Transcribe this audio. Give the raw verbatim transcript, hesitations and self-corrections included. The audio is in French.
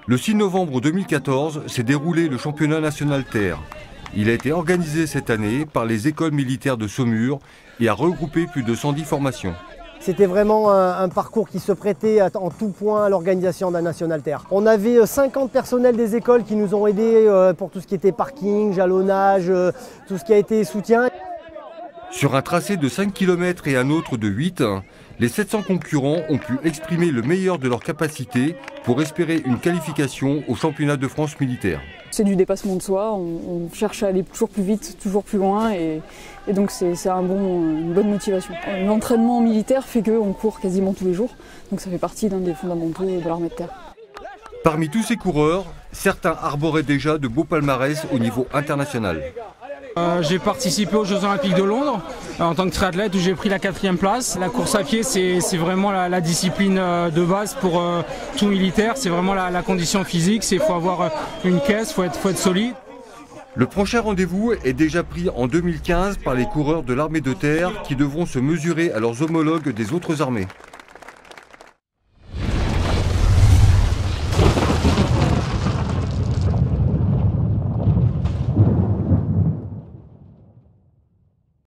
Le six novembre deux mille quatorze s'est déroulé le championnat national terre. Il a été organisé cette année par les écoles militaires de Saumur et a regroupé plus de cent dix formations. C'était vraiment un, un parcours qui se prêtait en tout point à l'organisation d'un national terre. On avait cinquante personnels des écoles qui nous ont aidés pour tout ce qui était parking, jalonnage, tout ce qui a été soutien. Sur un tracé de cinq kilomètres et un autre de huit, les sept cents concurrents ont pu exprimer le meilleur de leurs capacités pour espérer une qualification au championnat de France militaire. C'est du dépassement de soi, on, on cherche à aller toujours plus vite, toujours plus loin et, et donc c'est un bon, une bonne motivation. L'entraînement militaire fait qu'on court quasiment tous les jours, donc ça fait partie d'un des fondamentaux de l'armée de terre. Parmi tous ces coureurs, certains arboraient déjà de beaux palmarès au niveau international. Euh, j'ai participé aux Jeux Olympiques de Londres euh, en tant que triathlète où j'ai pris la quatrième place. La course à pied, c'est vraiment la, la discipline euh, de base pour euh, tout militaire. C'est vraiment la, la condition physique. Il faut avoir euh, une caisse, il faut être, faut être solide. Le prochain rendez-vous est déjà pris en deux mille quinze par les coureurs de l'armée de terre qui devront se mesurer à leurs homologues des autres armées.